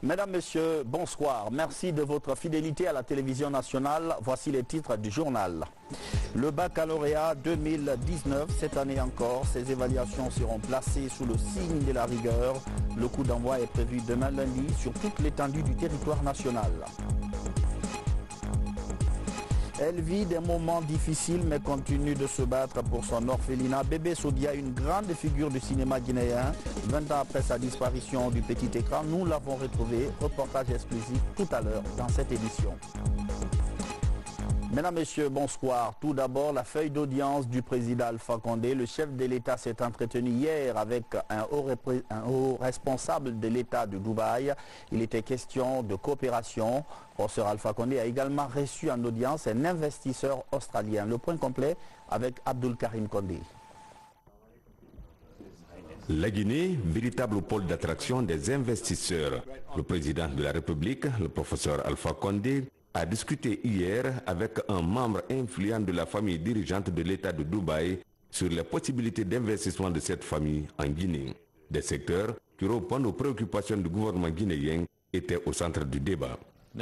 Mesdames, Messieurs, bonsoir. Merci de votre fidélité à la télévision nationale. Voici les titres du journal. Le baccalauréat 2019, cette année encore, ces évaluations seront placées sous le signe de la rigueur. Le coup d'envoi est prévu demain lundi sur toute l'étendue du territoire national. Elle vit des moments difficiles mais continue de se battre pour son orphelinat. Bébé Sodia, une grande figure du cinéma guinéen. 20 ans après sa disparition du petit écran, nous l'avons retrouvé. Reportage exclusif tout à l'heure dans cette édition. Mesdames, Messieurs, bonsoir. Tout d'abord, la feuille d'audience du président Alpha Condé. Le chef de l'État s'est entretenu hier avec un haut responsable de l'État de Dubaï. Il était question de coopération. Professeur Alpha Condé a également reçu en audience un investisseur australien. Le point complet avec Abdul Karim Condé. La Guinée, véritable pôle d'attraction des investisseurs. Le président de la République, le professeur Alpha Condé, a discuté hier avec un membre influent de la famille dirigeante de l'État de Dubaï sur les possibilités d'investissement de cette famille en Guinée. Des secteurs qui répondent aux préoccupations du gouvernement guinéen étaient au centre du débat. Nous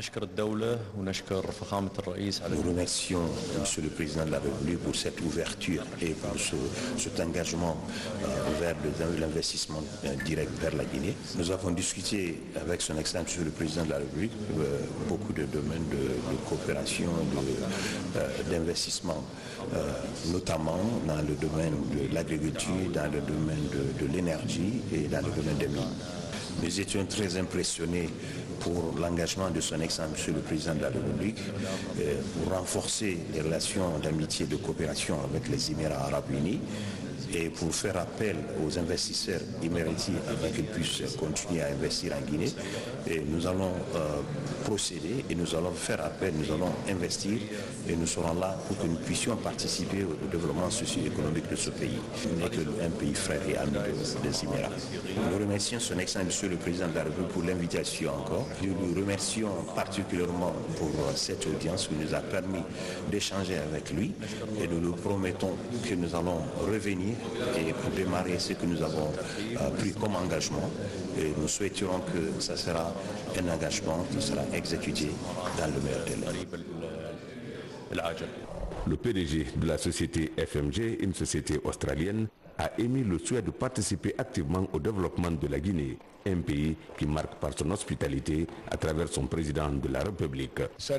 remercions Monsieur le Président de la République pour cette ouverture et pour cet engagement vers l'investissement direct vers la Guinée. Nous avons discuté avec son Excellence Monsieur le Président de la République beaucoup de domaines de coopération, d'investissement, notamment dans le domaine de l'agriculture, dans le domaine de l'énergie et dans le domaine des mines. Nous étions très impressionnés pour l'engagement de son Excellence Monsieur le Président de la République pour renforcer les relations d'amitié et de coopération avec les Émirats Arabes Unis et pour faire appel aux investisseurs émiratis afin qu'ils puissent continuer à investir en Guinée. Et nous allons procéder et nous allons faire appel, nous allons investir et nous serons là pour que nous puissions participer au développement socio-économique de ce pays. Ce n'est qu'un pays frère et ami des Émirats. Nous remercions son Excellence Monsieur le Président de la République pour l'invitation encore. Nous nous remercions particulièrement pour cette audience qui nous a permis d'échanger avec lui et nous nous promettons que nous allons revenir et pour démarrer ce que nous avons pris comme engagement. Et nous souhaiterons que ça sera un engagement qui sera exécuté dans le meilleur délai. Le PDG de la société FMG, une société australienne, a émis le souhait de participer activement au développement de la Guinée, un pays qui marque par son hospitalité à travers son président de la République.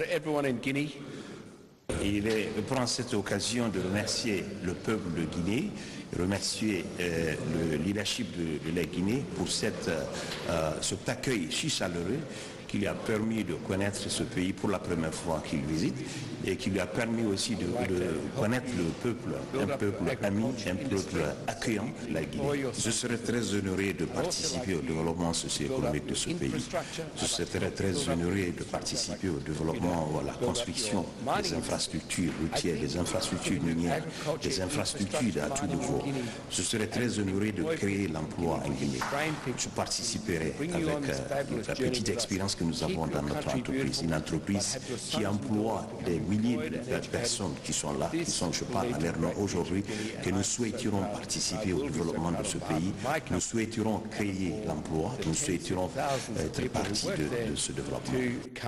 Il prend cette occasion de remercier le peuple de Guinée, remercier le leadership de la Guinée pour cet accueil si chaleureux qui lui a permis de connaître ce pays pour la première fois qu'il visite et qui lui a permis aussi de connaître le peuple, un peuple ami, un peuple accueillant, la Guinée. Je serais très honoré de participer au développement socio-économique de ce pays. Je serais très honoré de participer au développement, à la construction des infrastructures routières, des infrastructures minières, des infrastructures à tout niveau. Je serais très honoré de créer l'emploi en Guinée. Je participerai avec la petite expérience que nous avons dans notre entreprise, une entreprise qui emploie des milliers de personnes qui sont là, qui sont, je parle à leur nom aujourd'hui, que nous souhaiтерons participer au développement de ce pays, nous souhaiterons créer l'emploi, nous souhaiterons être partie de ce développement.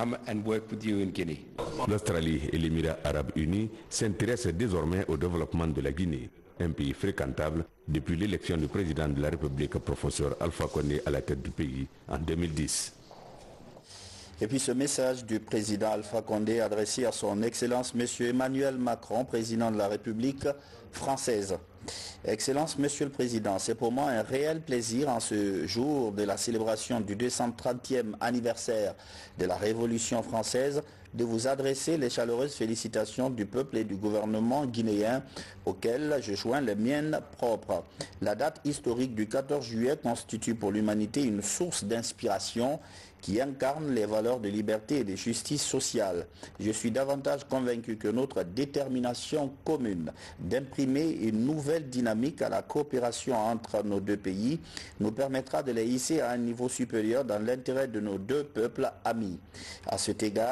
L'Australie et l'Émirat Arabes Unis s'intéressent désormais au développement de la Guinée, un pays fréquentable depuis l'élection du président de la République, professeur Alpha Condé, à la tête du pays en 2010. Et puis ce message du président Alpha Condé adressé à son Excellence Monsieur Emmanuel Macron, président de la République française. Excellence Monsieur le Président, c'est pour moi un réel plaisir en ce jour de la célébration du 230e anniversaire de la Révolution française de vous adresser les chaleureuses félicitations du peuple et du gouvernement guinéen auxquelles je joins les miennes propres. La date historique du 14 juillet constitue pour l'humanité une source d'inspiration qui incarne les valeurs de liberté et de justice sociale. Je suis davantage convaincu que notre détermination commune d'imprimer une nouvelle dynamique à la coopération entre nos deux pays nous permettra de les hisser à un niveau supérieur dans l'intérêt de nos deux peuples amis. À cet égard,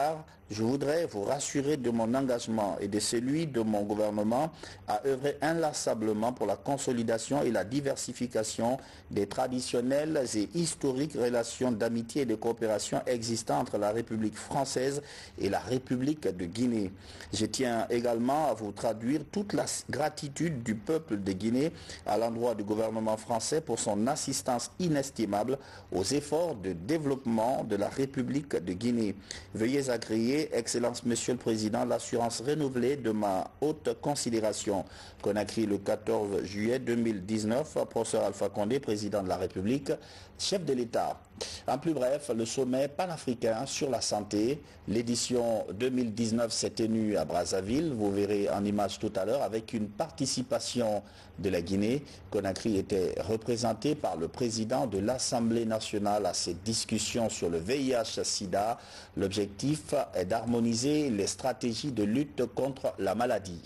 Je voudrais vous rassurer de mon engagement et de celui de mon gouvernement à œuvrer inlassablement pour la consolidation et la diversification des traditionnelles et historiques relations d'amitié et de coopération existant entre la République française et la République de Guinée. Je tiens également à vous traduire toute la gratitude du peuple de Guinée à l'endroit du gouvernement français pour son assistance inestimable aux efforts de développement de la République de Guinée. Veuillez agréer, Excellence Monsieur le Président, l'assurance renouvelée de ma haute considération. Conakry, le 14 juillet 2019, professeur Alpha Condé, président de la République, chef de l'État. En plus bref, le sommet panafricain sur la santé, l'édition 2019 s'est tenue à Brazzaville, vous verrez en image tout à l'heure, avec une participation de la Guinée. Conakry était représenté par le président de l'Assemblée nationale à cette discussion sur le VIH-Sida. L'objectif est d'harmoniser les stratégies de lutte contre la maladie.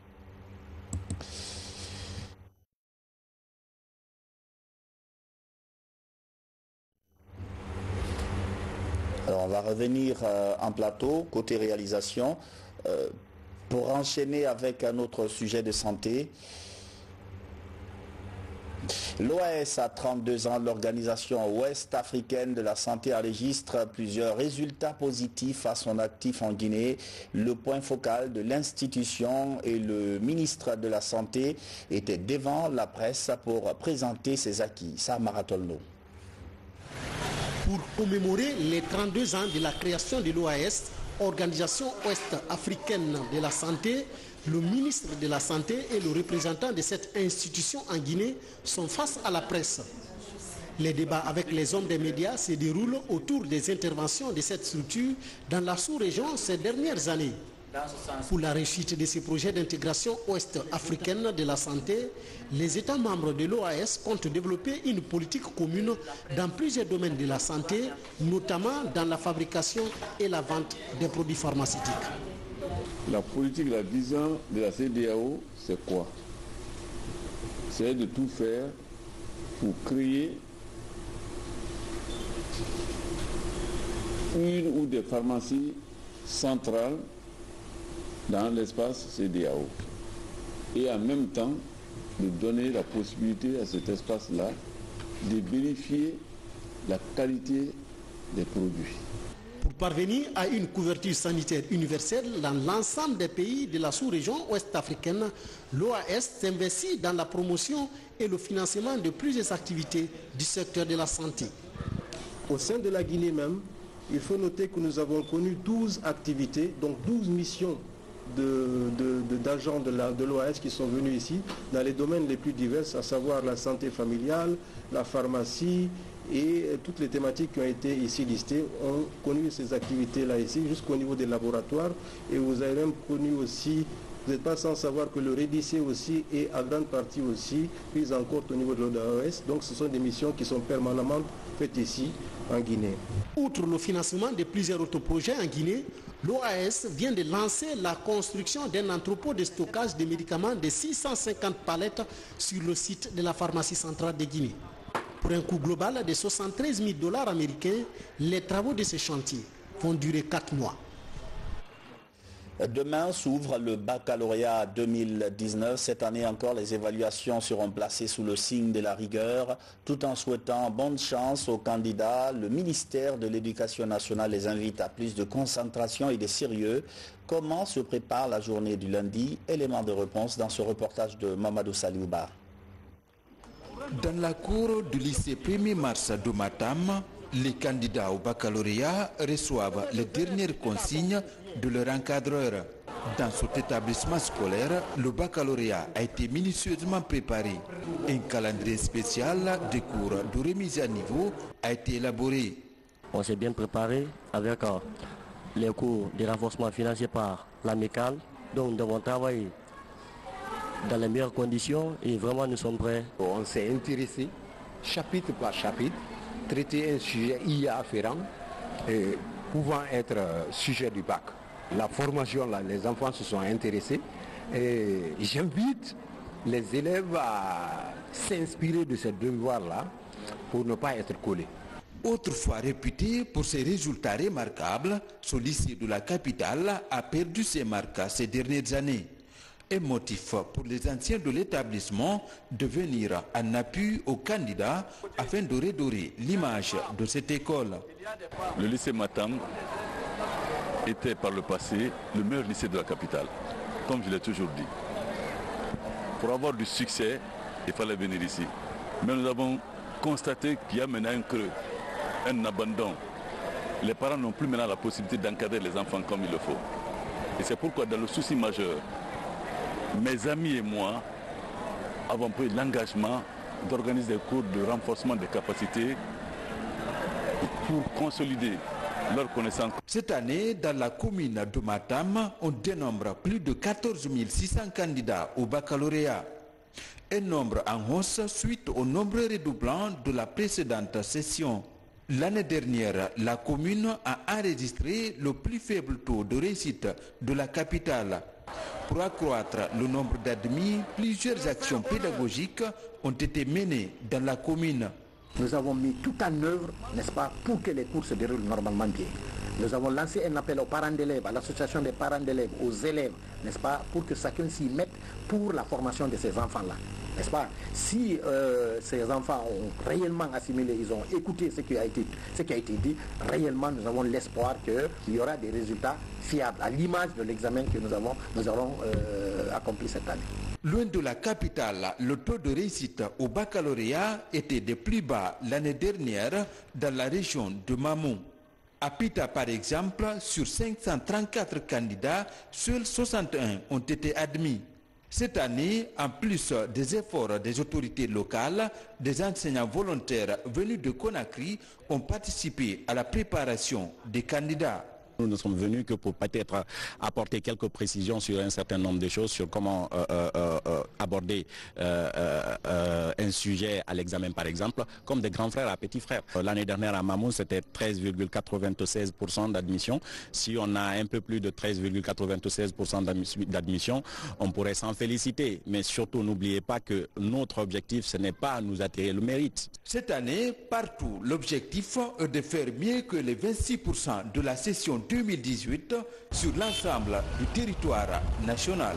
Alors on va revenir en plateau, côté réalisation, pour enchaîner avec un autre sujet de santé. L'OAS a 32 ans, l'Organisation ouest africaine de la santé enregistre plusieurs résultats positifs à son actif en Guinée. Le point focal de l'institution et le ministre de la Santé étaient devant la presse pour présenter ses acquis. Ça, Maratolno. Pour commémorer les 32 ans de la création de l'OAS, Organisation ouest-africaine de la santé, le ministre de la Santé et le représentant de cette institution en Guinée sont face à la presse. Les débats avec les hommes des médias se déroulent autour des interventions de cette structure dans la sous-région ces dernières années. Pour la réussite de ces projets d'intégration ouest-africaine de la santé, les États membres de l'OAS comptent développer une politique commune dans plusieurs domaines de la santé, notamment dans la fabrication et la vente des produits pharmaceutiques. La politique, la vision de la CEDEAO, c'est quoi? C'est de tout faire pour créer une ou des pharmacies centrales dans l'espace CEDEAO et en même temps de donner la possibilité à cet espace-là de vérifier la qualité des produits. Pour parvenir à une couverture sanitaire universelle dans l'ensemble des pays de la sous-région ouest-africaine, l'OAS s'investit dans la promotion et le financement de plusieurs activités du secteur de la santé. Au sein de la Guinée même, il faut noter que nous avons connu 12 activités, donc 12 missions d'agents de l'OAS qui sont venus ici dans les domaines les plus divers, à savoir la santé familiale, la pharmacie et toutes les thématiques qui ont été ici listées ont connu ces activités-là ici jusqu'au niveau des laboratoires. Et vous avez même connu aussi, vous n'êtes pas sans savoir que le REDIC aussi est à grande partie aussi prise en compte au niveau de l'OAS. Donc ce sont des missions qui sont permanemment faites ici en Guinée. Outre le financement de plusieurs autres projets en Guinée, l'OAS vient de lancer la construction d'un entrepôt de stockage de médicaments de 650 palettes sur le site de la pharmacie centrale de Guinée. Pour un coût global de 73 000 $ américains, les travaux de ce chantier vont durer 4 mois. Demain s'ouvre le baccalauréat 2019. Cette année encore, les évaluations seront placées sous le signe de la rigueur. Tout en souhaitant bonne chance aux candidats, le ministère de l'Éducation nationale les invite à plus de concentration et de sérieux. Comment se prépare la journée du lundi? Élément de réponse dans ce reportage de Mamadou Saliouba. Dans la cour du lycée 1er mars de Matam, les candidats au baccalauréat reçoivent les dernières consignes de leur encadreur. Dans cet établissement scolaire, le baccalauréat a été minutieusement préparé. Un calendrier spécial des cours de remise à niveau a été élaboré. On s'est bien préparé avec les cours de renforcement financier par l'amicale. Donc nous devons travailler dans les meilleures conditions et vraiment nous sommes prêts. On s'est intéressé chapitre par chapitre, traiter un sujet IA afférent et pouvant être sujet du bac. La formation, là, les enfants se sont intéressés et j'invite les élèves à s'inspirer de ce devoir-là pour ne pas être collés. Autrefois réputé pour ses résultats remarquables, ce lycée de la capitale a perdu ses marques ces dernières années. Un motif pour les anciens de l'établissement de venir en appui aux candidats afin de redorer l'image de cette école. Le lycée Matam était par le passé le meilleur lycée de la capitale, comme je l'ai toujours dit. Pour avoir du succès, il fallait venir ici. Mais nous avons constaté qu'il y a maintenant un creux, un abandon. Les parents n'ont plus maintenant la possibilité d'encadrer les enfants comme il le faut. Et c'est pourquoi, dans le souci majeur, mes amis et moi avons pris l'engagement d'organiser des cours de renforcement des capacités pour consolider leurs connaissances. Cette année, dans la commune de Matam, on dénombre plus de 14 600 candidats au baccalauréat. Un nombre en hausse suite au nombre redoublant de la précédente session. L'année dernière, la commune a enregistré le plus faible taux de réussite de la capitale. Pour accroître le nombre d'admis, plusieurs actions pédagogiques ont été menées dans la commune. Nous avons mis tout en œuvre, n'est-ce pas, pour que les cours se déroulent normalement bien. Nous avons lancé un appel aux parents d'élèves, à l'association des parents d'élèves, aux élèves, n'est-ce pas, pour que chacun s'y mette pour la formation de ces enfants-là. N'est-ce pas? Si ces enfants ont réellement assimilé, ils ont écouté ce qui a été dit, réellement nous avons l'espoir qu'il y aura des résultats fiables, à l'image de l'examen que nous allons accompli cette année. Loin de la capitale, le taux de réussite au baccalauréat était des plus bas l'année dernière dans la région de Mamou. À Pita, par exemple, sur 534 candidats, seuls 61 ont été admis. Cette année, en plus des efforts des autorités locales, des enseignants volontaires venus de Conakry ont participé à la préparation des candidats. Nous ne sommes venus que pour peut-être apporter quelques précisions sur un certain nombre de choses, sur comment aborder un sujet à l'examen par exemple, comme des grands frères à petits frères. L'année dernière à Mamou, c'était 13,96% d'admission. Si on a un peu plus de 13,96% d'admission, on pourrait s'en féliciter. Mais surtout, n'oubliez pas que notre objectif, ce n'est pas nous attirer le mérite. Cette année, partout, l'objectif est de faire mieux que les 26% de la session 2018 sur l'ensemble du territoire national.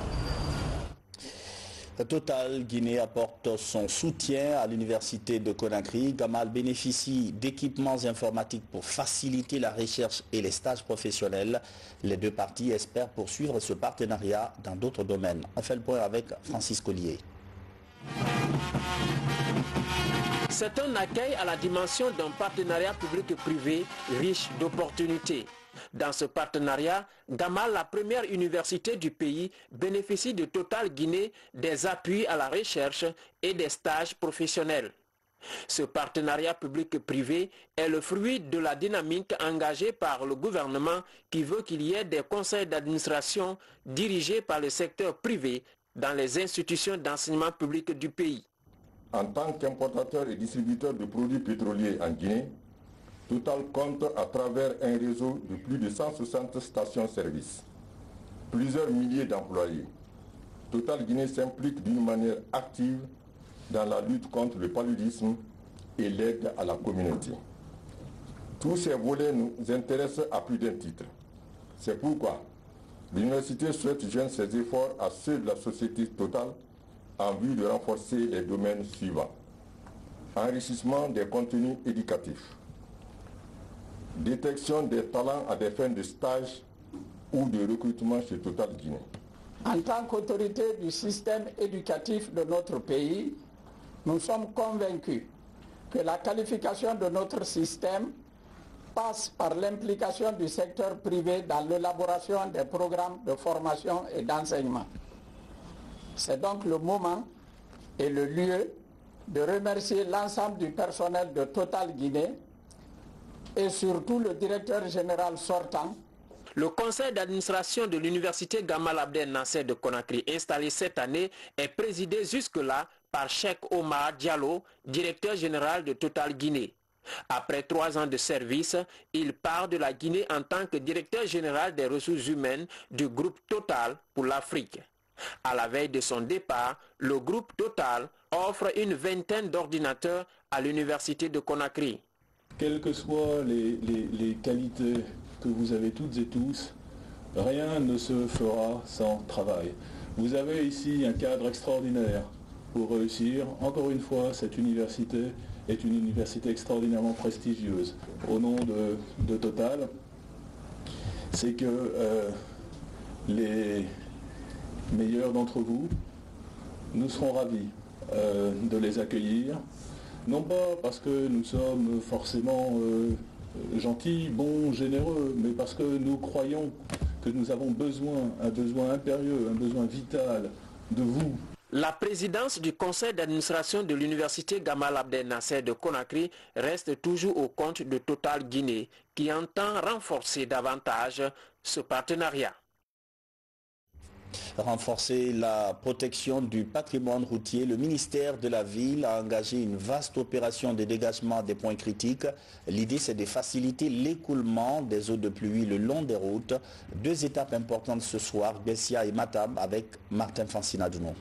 Total Guinée apporte son soutien à l'université de Conakry. Gamal bénéficie d'équipements informatiques pour faciliter la recherche et les stages professionnels. Les deux parties espèrent poursuivre ce partenariat dans d'autres domaines. On fait le point avec Francis Collier. C'est un accueil à la dimension d'un partenariat public-privé riche d'opportunités. Dans ce partenariat, Gamal, la première université du pays, bénéficie de Total Guinée des appuis à la recherche et des stages professionnels. Ce partenariat public-privé est le fruit de la dynamique engagée par le gouvernement qui veut qu'il y ait des conseils d'administration dirigés par le secteur privé dans les institutions d'enseignement public du pays. En tant qu'importateur et distributeur de produits pétroliers en Guinée, Total compte à travers un réseau de plus de 160 stations-service, plusieurs milliers d'employés. Total Guinée s'implique d'une manière active dans la lutte contre le paludisme et l'aide à la communauté. Tous ces volets nous intéressent à plus d'un titre. C'est pourquoi l'université souhaite joindre ses efforts à ceux de la société Total en vue de renforcer les domaines suivants. Enrichissement des contenus éducatifs, détection des talents à des fins de stage ou de recrutement chez Total Guinée. En tant qu'autorité du système éducatif de notre pays, nous sommes convaincus que la qualification de notre système passe par l'implication du secteur privé dans l'élaboration des programmes de formation et d'enseignement. C'est donc le moment et le lieu de remercier l'ensemble du personnel de Total Guinée et surtout le directeur général sortant. Le conseil d'administration de l'université Gamal Abdel Nasser de Conakry, installé cette année, est présidé jusque-là par Cheikh Omar Diallo, directeur général de Total Guinée. Après 3 ans de service, il part de la Guinée en tant que directeur général des ressources humaines du groupe Total pour l'Afrique. À la veille de son départ, le groupe Total offre une vingtaine d'ordinateurs à l'université de Conakry. Quelles que soient les qualités que vous avez toutes et tous, rien ne se fera sans travail. Vous avez ici un cadre extraordinaire pour réussir. Encore une fois, cette université est une université extraordinairement prestigieuse. Au nom de Total, c'est que les meilleurs d'entre vous, nous serons ravis de les accueillir. Non pas parce que nous sommes forcément gentils, bons, généreux, mais parce que nous croyons que nous avons besoin, un besoin impérieux, un besoin vital de vous. La présidence du conseil d'administration de l'université Gamal Abdel Nasser de Conakry reste toujours au compte de Total Guinée, qui entend renforcer davantage ce partenariat. Renforcer la protection du patrimoine routier, le ministère de la Ville a engagé une vaste opération de dégagement des points critiques. L'idée, c'est de faciliter l'écoulement des eaux de pluie le long des routes. Deux étapes importantes ce soir, Bessia et Matam, avec Martin Fancinadouno.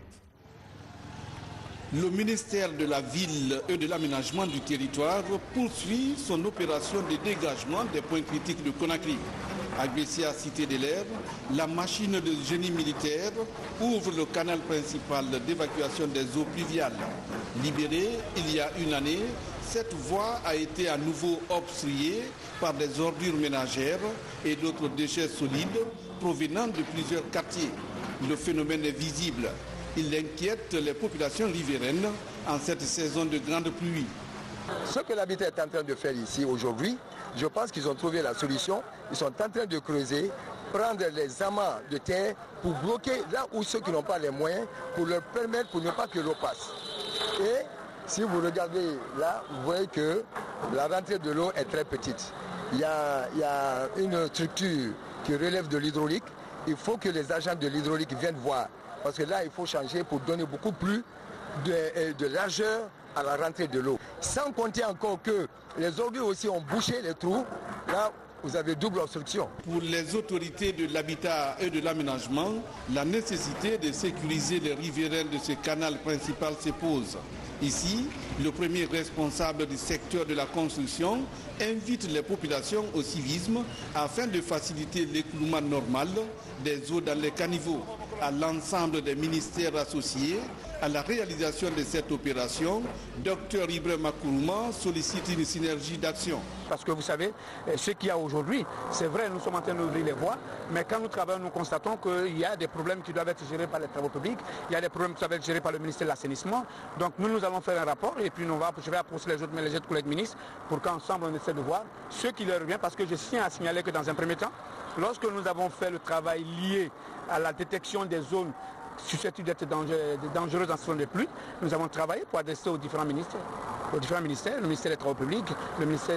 Le ministère de la Ville et de l'Aménagement du territoire poursuit son opération de dégagement des points critiques de Conakry. À Bessia, cité des Lèvres, la machine de génie militaire ouvre le canal principal d'évacuation des eaux pluviales. Libérée il y a une année, cette voie a été à nouveau obstruée par des ordures ménagères et d'autres déchets solides provenant de plusieurs quartiers. Le phénomène est visible. Il inquiète les populations riveraines en cette saison de grande pluie. Ce que l'habitat est en train de faire ici aujourd'hui, je pense qu'ils ont trouvé la solution. Ils sont en train de creuser, prendre les amas de terre pour bloquer là où ceux qui n'ont pas les moyens, pour leur permettre, pour ne pas que l'eau passe. Et si vous regardez là, vous voyez que la rentrée de l'eau est très petite. Il y a une structure qui relève de l'hydraulique. Il faut que les agents de l'hydraulique viennent voir. Parce que là, il faut changer pour donner beaucoup plus de largeur à la rentrée de l'eau. Sans compter encore que les ordures aussi ont bouché les trous. Là, vous avez double obstruction. Pour les autorités de l'habitat et de l'aménagement, la nécessité de sécuriser les riverains de ce canal principal se pose. Ici, le premier responsable du secteur de la construction invite les populations au civisme afin de faciliter l'écoulement normal des eaux dans les caniveaux. À l'ensemble des ministères associés à la réalisation de cette opération, Dr Ibrahim Makourouma sollicite une synergie d'action. Parce que vous savez, ce qu'il y a aujourd'hui, c'est vrai, nous sommes en train d'ouvrir les voies, mais quand nous travaillons, nous constatons qu'il y a des problèmes qui doivent être gérés par les travaux publics, il y a des problèmes qui doivent être gérés par le ministère de l'Assainissement. Donc nous allons faire un rapport et puis je vais approcher les autres collègues ministres pour qu'ensemble on essaie de voir ce qui leur revient, parce que je tiens à signaler que dans un premier temps, lorsque nous avons fait le travail lié à la détection des zones susceptibles d'être dangereuses en saison de pluie, nous avons travaillé pour adresser aux différents ministères, le ministère des Travaux publics, le ministère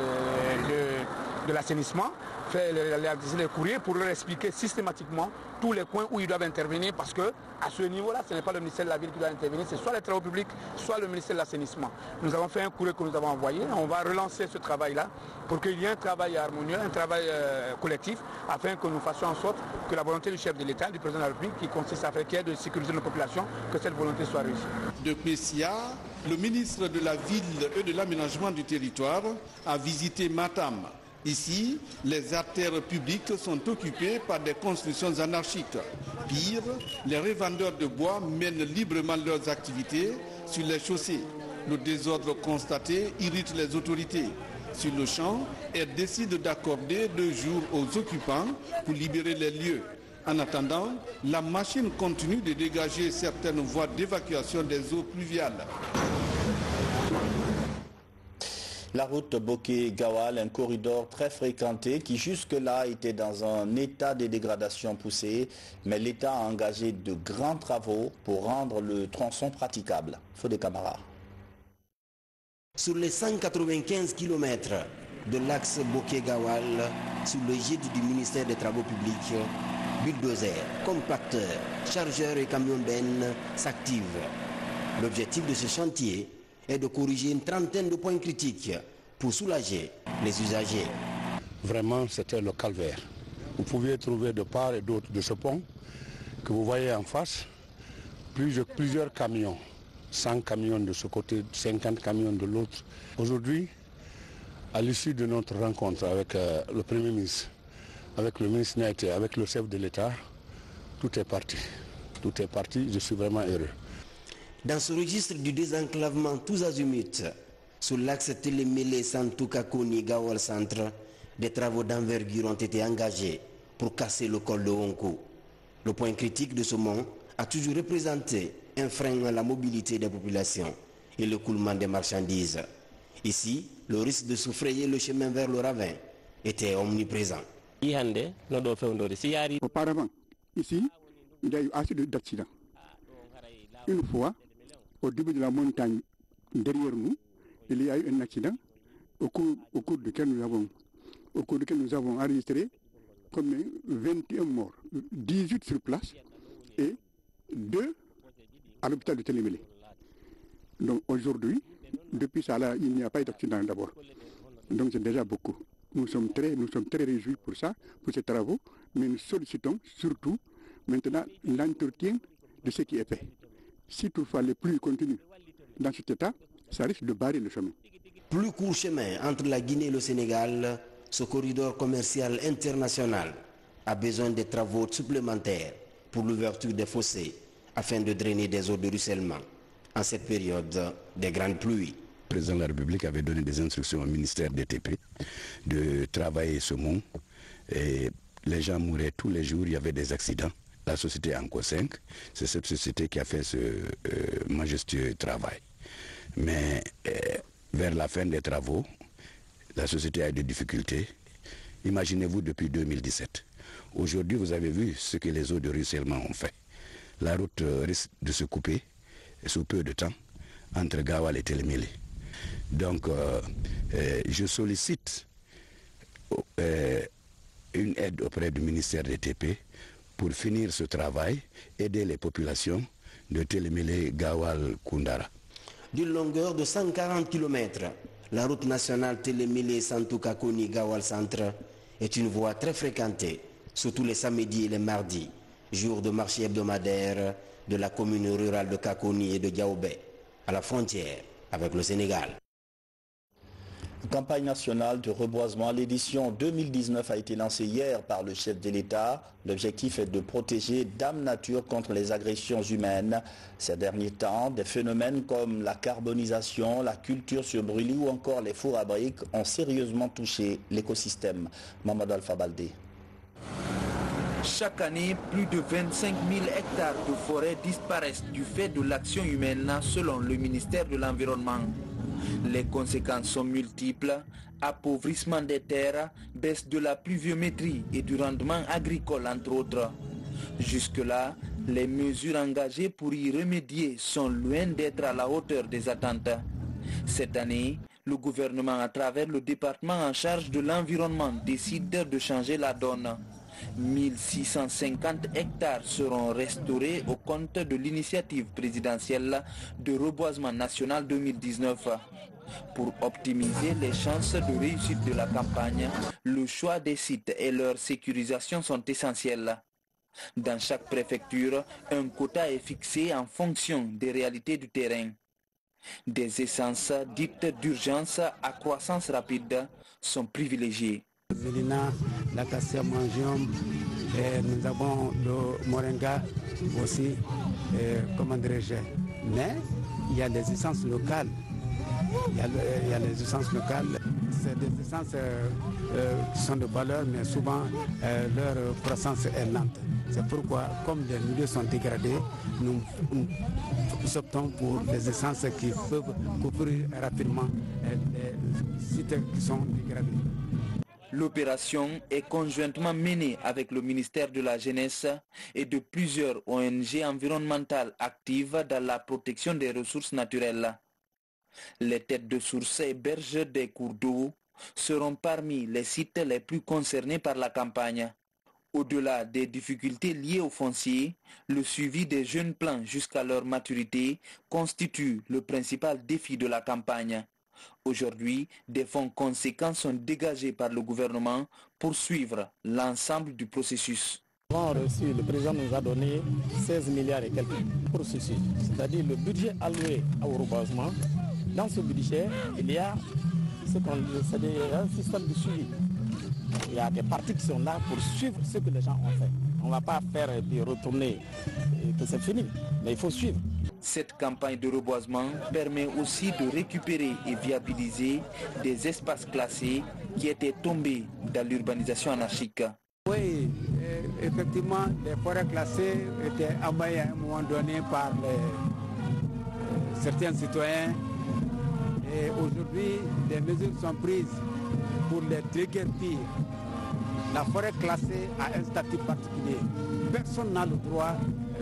de l'Assainissement, faire les courriers pour leur expliquer systématiquement tous les points où ils doivent intervenir, parce que à ce niveau-là, ce n'est pas le ministère de la Ville qui doit intervenir, c'est soit les Travaux publics, soit le ministère de l'Assainissement. Nous avons fait un courrier que nous avons envoyé, on va relancer ce travail-là pour qu'il y ait un travail harmonieux, un travail collectif, afin que nous fassions en sorte que la volonté du chef de l'État, du président de la République, qui consiste à faire qu'il y ait de sécuriser nos populations, que cette volonté soit réussie. De Bessia, le ministre de la Ville et de l'Aménagement du territoire a visité Matam. Ici, les artères publiques sont occupées par des constructions anarchiques. Pire, les revendeurs de bois mènent librement leurs activités sur les chaussées. Le désordre constaté irrite les autorités. Sur le champ, elles décident d'accorder 2 jours aux occupants pour libérer les lieux. En attendant, la machine continue de dégager certaines voies d'évacuation des eaux pluviales. La route Bokeh-Gawal, un corridor très fréquenté qui jusque-là était dans un état de dégradation poussée, mais l'État a engagé de grands travaux pour rendre le tronçon praticable. Fodé Camara. Sur les 195 km de l'axe Bokeh-Gawal, sous l'égide du ministère des Travaux publics, bulldozers, compacteurs, chargeurs et camions bennes s'activent. L'objectif de ce chantier est de corriger une trentaine de points critiques pour soulager les usagers. Vraiment, c'était le calvaire. Vous pouviez trouver de part et d'autre de ce pont que vous voyez en face plusieurs camions, 100 camions de ce côté, 50 camions de l'autre. Aujourd'hui, À l'issue de notre rencontre avec le Premier ministre, avec le ministre Niaïté, avec le chef de l'État, tout est parti. Tout est parti, je suis vraiment heureux. Dans ce registre du désenclavement tous azimuts, sur l'axe Télémélé-Santou-Kakoni-Gawal Centre, des travaux d'envergure ont été engagés pour casser le col de Honko. Le point critique de ce mont a toujours représenté un frein à la mobilité des populations et le coulement des marchandises. Ici, le risque de se frayer le chemin vers le ravin était omniprésent. Auparavant, ici, il y a eu assez d'accidents. Une fois, au début de la montagne, derrière nous, il y a eu un accident au cours duquel nous avons enregistré comme 21 morts, 18 sur place et 2 à l'hôpital de Télémélé. Donc aujourd'hui, depuis ça là, il n'y a pas eu d'accident d'abord. Donc c'est déjà beaucoup. Nous sommes très réjouis pour ça, pour ces travaux, mais nous sollicitons surtout maintenant l'entretien de ce qui est fait. Si toutefois les pluies continuent dans cet état, ça risque de barrer le chemin. Plus court chemin entre la Guinée et le Sénégal, ce corridor commercial international a besoin de travaux supplémentaires pour l'ouverture des fossés afin de drainer des eaux de ruissellement en cette période des grandes pluies. Le président de la République avait donné des instructions au ministère des TP de travailler ce mont et les gens mouraient tous les jours, il y avait des accidents. La société Anco 5, c'est cette société qui a fait ce majestueux travail. Mais vers la fin des travaux, la société a eu des difficultés. Imaginez-vous depuis 2017. Aujourd'hui, vous avez vu ce que les eaux de ruissellement ont fait. La route risque de se couper sous peu de temps entre Gawal et Télémélé. Donc, je sollicite une aide auprès du ministère des TP pour finir ce travail, aider les populations de Télémélé, Gawal, Koundara. D'une longueur de 140 km, la route nationale Télémélé-Santou-Kakoni-Gawal Centre est une voie très fréquentée, surtout les samedis et les mardis, jours de marché hebdomadaire de la commune rurale de Kakoni et de Diaoubé, à la frontière avec le Sénégal. Campagne nationale de reboisement. L'édition 2019 a été lancée hier par le chef de l'État. L'objectif est de protéger Dame Nature contre les agressions humaines. Ces derniers temps, des phénomènes comme la carbonisation, la culture sur brûlis ou encore les fours à briques ont sérieusement touché l'écosystème. Mamadou Alpha Baldé. Chaque année, plus de 25 000 hectares de forêt disparaissent du fait de l'action humaine selon le ministère de l'Environnement. Les conséquences sont multiples, appauvrissement des terres, baisse de la pluviométrie et du rendement agricole entre autres. Jusque-là, les mesures engagées pour y remédier sont loin d'être à la hauteur des attentes. Cette année, le gouvernement à travers le département en charge de l'environnement décide de changer la donne. 1650 hectares seront restaurés au compte de l'initiative présidentielle de reboisement national 2019. Pour optimiser les chances de réussite de la campagne, le choix des sites et leur sécurisation sont essentiels. Dans chaque préfecture, un quota est fixé en fonction des réalités du terrain. Des essences dites d'urgence à croissance rapide sont privilégiées. Zélina, l'acacia mangium, nous avons le moringa aussi, comment dirais-je. Mais il y a des essences locales. Il y a les essences locales. C'est des essences qui sont de valeur, mais souvent leur croissance est lente. C'est pourquoi, comme les milieux sont dégradés, nous optons pour des essences qui peuvent couvrir rapidement les sites qui sont dégradés. L'opération est conjointement menée avec le ministère de la Jeunesse et de plusieurs ONG environnementales actives dans la protection des ressources naturelles. Les têtes de sources et berges des cours d'eau seront parmi les sites les plus concernés par la campagne. Au-delà des difficultés liées au foncier, le suivi des jeunes plants jusqu'à leur maturité constitue le principal défi de la campagne. Aujourd'hui, des fonds conséquents sont dégagés par le gouvernement pour suivre l'ensemble du processus. Le président nous a donné 16 milliards et quelques pour ceci, c'est-à-dire le budget alloué au reboisement. Dans ce budget, il y a c'est un système de suivi. Il y a des parties qui sont là pour suivre ce que les gens ont fait. On ne va pas faire et puis retourner et que c'est fini, mais il faut suivre. Cette campagne de reboisement permet aussi de récupérer et viabiliser des espaces classés qui étaient tombés dans l'urbanisation anarchique. Oui, effectivement, les forêts classées étaient envahies à un moment donné par certains citoyens. Et aujourd'hui, des mesures sont prises pour les déguerpir. La forêt classée a un statut particulier. Personne n'a le droit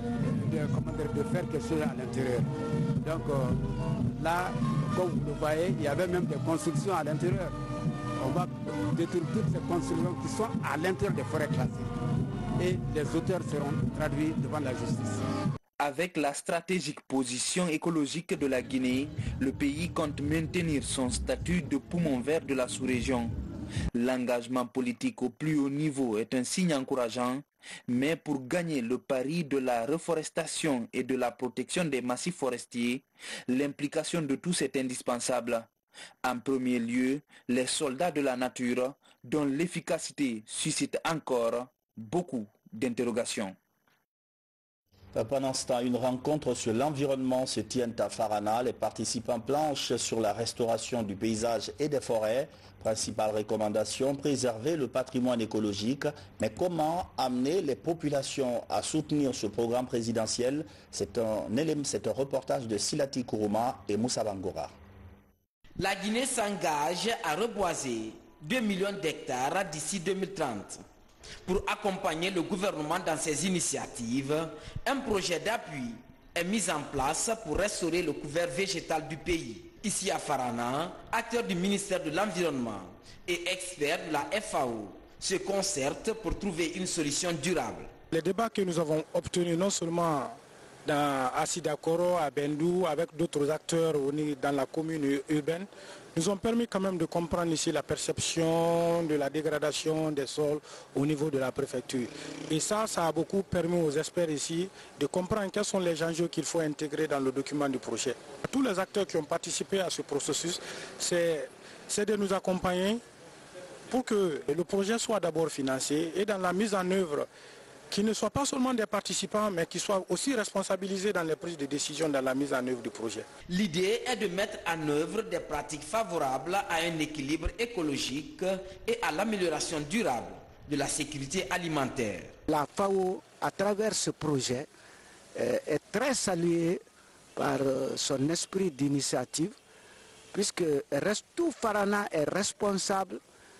de faire quelque chose à l'intérieur. Donc là, comme vous le voyez, il y avait même des constructions à l'intérieur. On va détruire toutes ces constructions qui sont à l'intérieur des forêts classées. Et les auteurs seront traduits devant la justice. Avec la stratégique position écologique de la Guinée, le pays compte maintenir son statut de poumon vert de la sous-région. L'engagement politique au plus haut niveau est un signe encourageant, mais pour gagner le pari de la reforestation et de la protection des massifs forestiers, l'implication de tous est indispensable. En premier lieu, les soldats de la nature, dont l'efficacité suscite encore beaucoup d'interrogations. Pendant ce temps, une rencontre sur l'environnement se tient à Farana. Les participants planchent sur la restauration du paysage et des forêts. Principale recommandation, préserver le patrimoine écologique. Mais comment amener les populations à soutenir ce programme présidentiel? C'est un reportage de Silati Kourouma et Moussa Bangora. La Guinée s'engage à reboiser 2 millions d'hectares d'ici 2030. Pour accompagner le gouvernement dans ses initiatives, un projet d'appui est mis en place pour restaurer le couvert végétal du pays. Ici à Farana, acteurs du ministère de l'Environnement et experts de la FAO se concertent pour trouver une solution durable. Les débats que nous avons obtenus non seulement à Sidakoro, à Bendou, avec d'autres acteurs dans la commune urbaine, nous ont permis quand même de comprendre ici la perception de la dégradation des sols au niveau de la préfecture. Et ça a beaucoup permis aux experts ici de comprendre quels sont les enjeux qu'il faut intégrer dans le document du projet. Tous les acteurs qui ont participé à ce processus, c'est de nous accompagner pour que le projet soit d'abord financé et dans la mise en œuvre, qui ne soient pas seulement des participants, mais qui soient aussi responsabilisés dans les prises de décision dans la mise en œuvre du projet. L'idée est de mettre en œuvre des pratiques favorables à un équilibre écologique et à l'amélioration durable de la sécurité alimentaire. La FAO, à travers ce projet, est très saluée par son esprit d'initiative, puisque tout Farana est responsable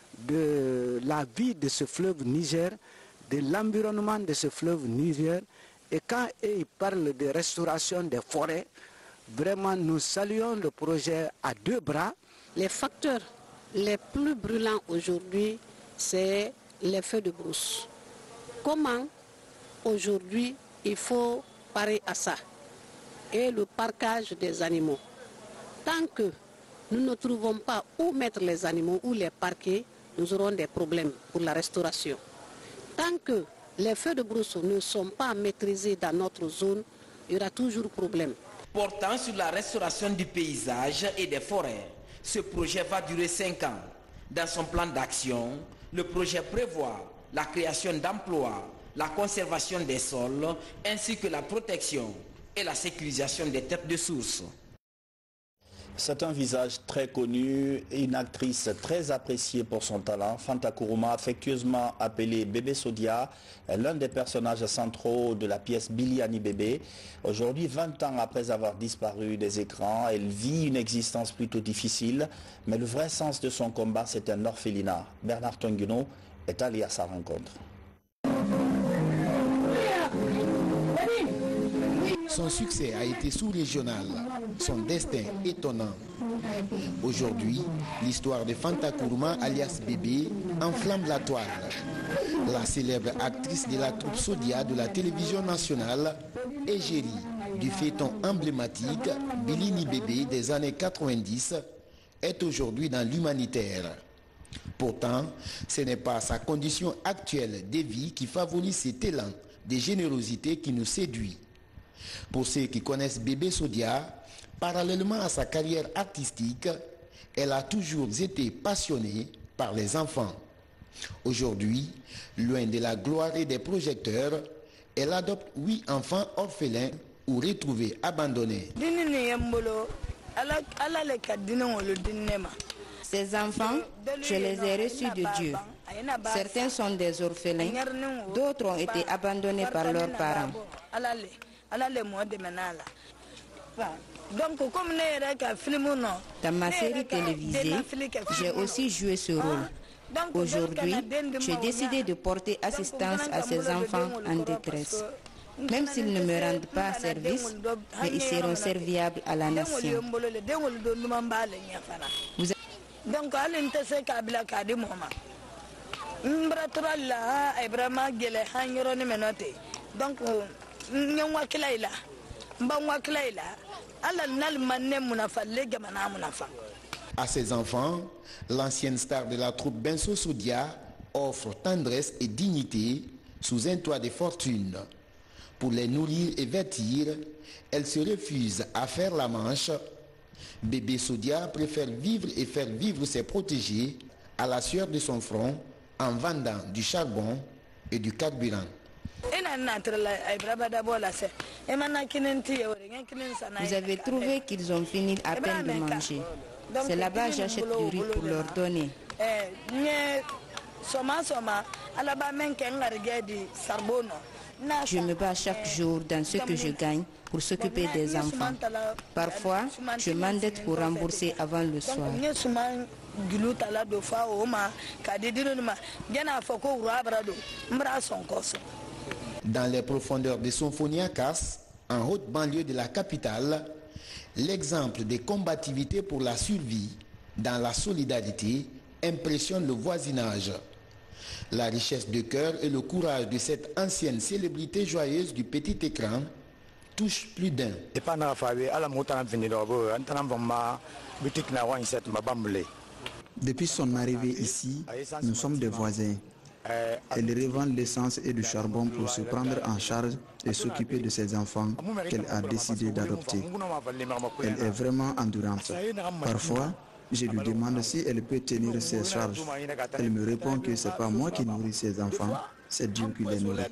de la vie de ce fleuve Niger, de l'environnement de ce fleuve Niger. Et quand ils parlent de restauration des forêts, vraiment nous saluons le projet à deux bras. Les facteurs les plus brûlants aujourd'hui, c'est les feux de brousse. Comment aujourd'hui il faut parer à ça? Et le parquage des animaux. Tant que nous ne trouvons pas où mettre les animaux, où les parquer, nous aurons des problèmes pour la restauration. Tant que les feux de brousse ne sont pas maîtrisés dans notre zone, il y aura toujours problème. Portant sur la restauration du paysage et des forêts, ce projet va durer 5 ans. Dans son plan d'action, le projet prévoit la création d'emplois, la conservation des sols, ainsi que la protection et la sécurisation des têtes de source. C'est un visage très connu et une actrice très appréciée pour son talent. Fanta Kourouma, affectueusement appelée Bébé Sodia, est l'un des personnages centraux de la pièce Biliani Bébé. Aujourd'hui, 20 ans après avoir disparu des écrans, elle vit une existence plutôt difficile, mais le vrai sens de son combat, c'est un orphelinat. Bernard Tonguino est allé à sa rencontre. Son succès a été sous-régional, son destin étonnant. Aujourd'hui, l'histoire de Fanta Kourouma alias Bébé enflamme la toile. La célèbre actrice de la troupe Sodia de la télévision nationale, égérie du feuilleton emblématique Biliani Bébé des années 90, est aujourd'hui dans l'humanitaire. Pourtant, ce n'est pas sa condition actuelle de vie qui favorise cet élan de générosité qui nous séduit. Pour ceux qui connaissent Bébé Sodia, parallèlement à sa carrière artistique, elle a toujours été passionnée par les enfants. Aujourd'hui, loin de la gloire et des projecteurs, elle adopte 8 enfants orphelins ou retrouvés abandonnés. Ces enfants, je les ai reçus de Dieu. Certains sont des orphelins, d'autres ont été abandonnés par leurs parents. Dans ma série télévisée, j'ai aussi joué ce rôle. Aujourd'hui, j'ai décidé de porter assistance à ces enfants en détresse. Même s'ils ne me rendent pas service, mais ils seront serviables à la nation. À ses enfants, l'ancienne star de la troupe Benso Soudia offre tendresse et dignité sous un toit de fortune. Pour les nourrir et vêtir, elle se refuse à faire la manche. Bébé Soudia préfère vivre et faire vivre ses protégés à la sueur de son front en vendant du charbon et du carburant. Vous avez trouvé qu'ils ont fini à peine de manger. C'est là-bas que j'achète du riz pour leur donner. Je me bats chaque jour dans ce que je gagne pour s'occuper des enfants. Parfois, je m'endette pour rembourser avant le soir. Dans les profondeurs de Symphoniacas, en haute banlieue de la capitale, l'exemple de combativité pour la survie dans la solidarité impressionne le voisinage. La richesse de cœur et le courage de cette ancienne célébrité joyeuse du petit écran touche plus d'un. Depuis son arrivée ici, nous sommes des voisins. Elle revend l'essence et du charbon pour se prendre en charge et s'occuper de ses enfants qu'elle a décidé d'adopter. Elle est vraiment endurante. Parfois, je lui demande si elle peut tenir ses charges. Elle me répond que ce n'est pas moi qui nourris ses enfants, c'est Dieu qui les nourrit.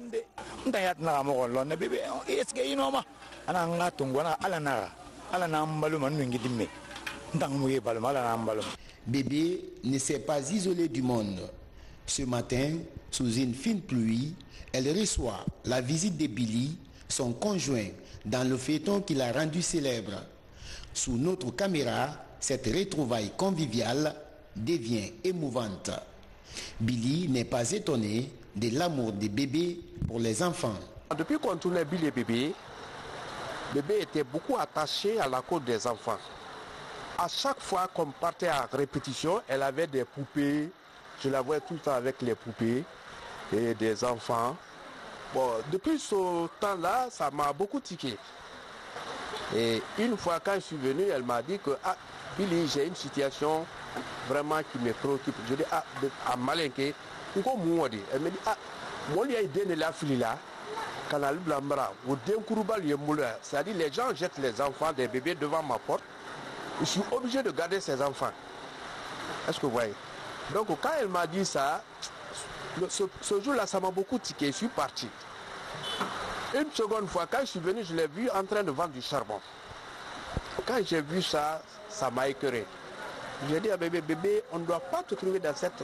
Bébé ne s'est pas isolé du monde. Ce matin, sous une fine pluie, elle reçoit la visite de Billy, son conjoint, dans le feuilleton qui l'a rendu célèbre. Sous notre caméra, cette retrouvaille conviviale devient émouvante. Billy n'est pas étonné de l'amour des bébés pour les enfants. Depuis qu'on tournait Billy et Bébé, Bébé était beaucoup attaché à la cause des enfants. À chaque fois qu'on partait à répétition, elle avait des poupées. Je la voyais tout le temps avec les poupées et des enfants. Bon, depuis ce temps-là, ça m'a beaucoup tiqué. Et une fois quand je suis venu, elle m'a dit que ah, Billy, j'ai une situation vraiment qui me préoccupe. Je dis ah, à Malinké, elle me dit ah, moi il y a idée de la fille là, canal blambra, ou c'est-à-dire les gens jettent les enfants, des bébés devant ma porte. Je suis obligé de garder ces enfants. Est-ce que vous voyez? Donc quand elle m'a dit ça, ce jour-là, ça m'a beaucoup tiqué. Je suis parti. Une seconde fois, quand je suis venu, je l'ai vu en train de vendre du charbon. Quand j'ai vu ça, ça m'a écœuré. J'ai dit à bébé, bébé, on ne doit pas te trouver dans cette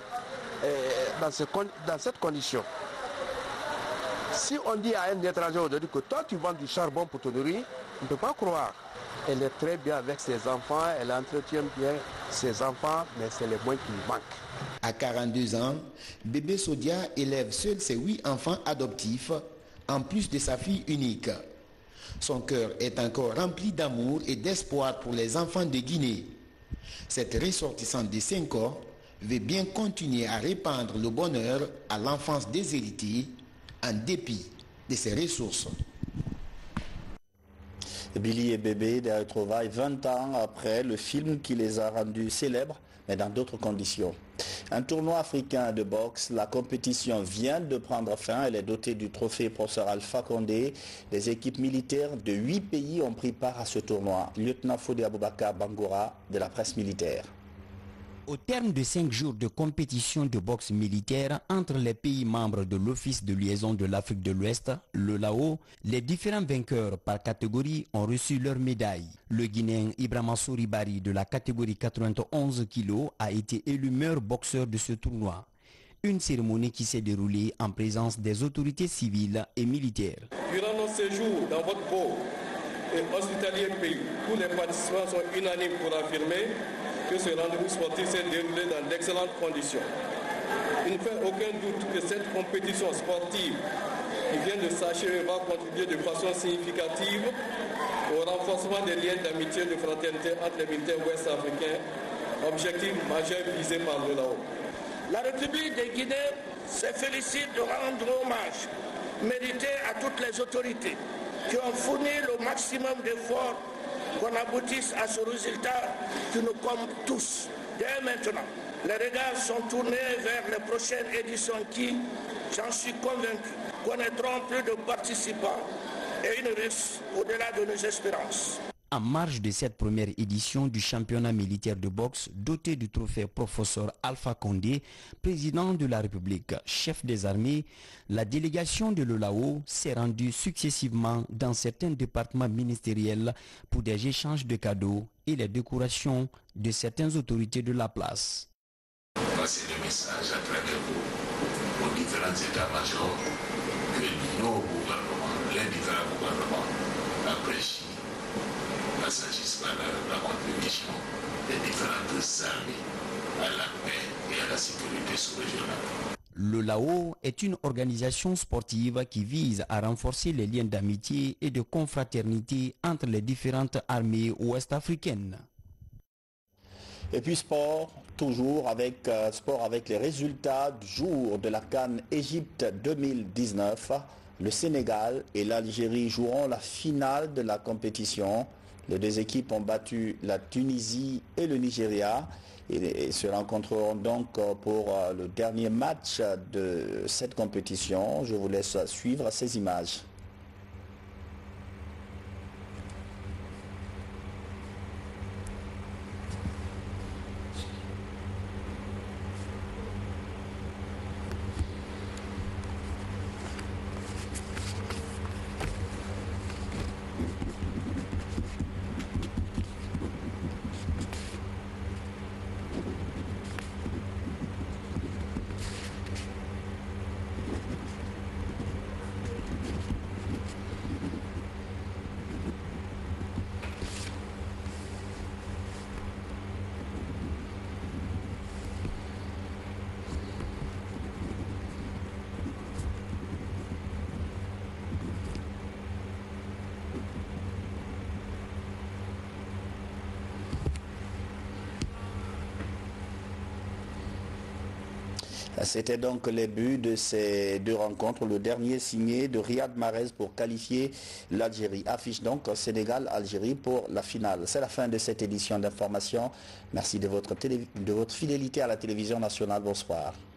condition. Si on dit à un étranger aujourd'hui que toi tu vends du charbon pour te nourrir, on ne peut pas croire. Elle est très bien avec ses enfants, elle entretient bien ses enfants, mais c'est les moyens qui lui manquent. À 42 ans, bébé Soudia élève seul ses 8 enfants adoptifs, en plus de sa fille unique. Son cœur est encore rempli d'amour et d'espoir pour les enfants de Guinée. Cette ressortissante de 5 ans veut bien continuer à répandre le bonheur à l'enfance déshéritée, en dépit de ses ressources. Billy et Bébé, des retrouvailles 20 ans après le film qui les a rendus célèbres, mais dans d'autres conditions. Un tournoi africain de boxe, la compétition vient de prendre fin. Elle est dotée du trophée professeur Alpha Condé. Les équipes militaires de 8 pays ont pris part à ce tournoi. Lieutenant Fodé Aboubakar Bangoura de la presse militaire. Au terme de 5 jours de compétition de boxe militaire entre les pays membres de l'Office de liaison de l'Afrique de l'Ouest, le LAO, les différents vainqueurs par catégorie ont reçu leurs médailles. Le Guinéen Ibrahima Souribari de la catégorie 91 kg a été élu meilleur boxeur de ce tournoi. Une cérémonie qui s'est déroulée en présence des autorités civiles et militaires. Durant nos séjours dans votre beau et hospitalier pays, tous les participants sont unanimes pour affirmer que ce rendez-vous sportif s'est déroulé dans d'excellentes conditions. Il ne fait aucun doute que cette compétition sportive qui vient de s'achever va contribuer de façon significative au renforcement des liens d'amitié et de fraternité entre les militaires ouest-africains, objectif majeur visé par le LAO. La République de Guinée se félicite de rendre hommage mérité à toutes les autorités qui ont fourni le maximum d'efforts qu'on aboutisse à ce résultat qui nous compte tous. Dès maintenant, les regards sont tournés vers les prochaines éditions qui, j'en suis convaincu, connaîtront plus de participants et une réussite au-delà de nos espérances. En marge de cette première édition du championnat militaire de boxe doté du trophée professeur Alpha Condé, président de la République, chef des armées, la délégation de l'OLAO s'est rendue successivement dans certains départements ministériels pour des échanges de cadeaux et les décorations de certaines autorités de la place. Voici le message à travers vous aux différents états-majors que nos gouvernements, les différents gouvernements apprécient. S'agisse par la contribution des différentes armées à la paix et à la sécurité sous-régionale. Le LAO est une organisation sportive qui vise à renforcer les liens d'amitié et de confraternité entre les différentes armées ouest-africaines. Et puis sport, toujours avec les résultats du jour de la CAN Égypte 2019. Le Sénégal et l'Algérie joueront la finale de la compétition. Les deux équipes ont battu la Tunisie et le Nigeria et se rencontreront donc pour le dernier match de cette compétition. Je vous laisse suivre ces images. C'était donc les buts de ces deux rencontres. Le dernier signé de Riyad Mahrez pour qualifier l'Algérie. Affiche donc Sénégal-Algérie pour la finale. C'est la fin de cette édition d'information. Merci de votre fidélité à la télévision nationale. Bonsoir.